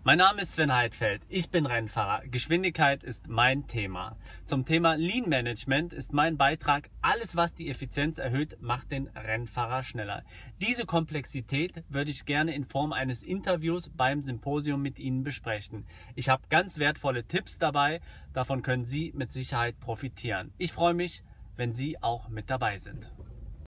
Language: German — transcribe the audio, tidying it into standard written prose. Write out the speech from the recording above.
Mein Name ist Sven Heidfeld, ich bin Rennfahrer. Geschwindigkeit ist mein Thema. Zum Thema Lean Management ist mein Beitrag: alles, was die Effizienz erhöht, macht den Rennfahrer schneller. Diese Komplexität würde ich gerne in Form eines Interviews beim Symposium mit Ihnen besprechen. Ich habe ganz wertvolle Tipps dabei, davon können Sie mit Sicherheit profitieren. Ich freue mich, wenn Sie auch mit dabei sind.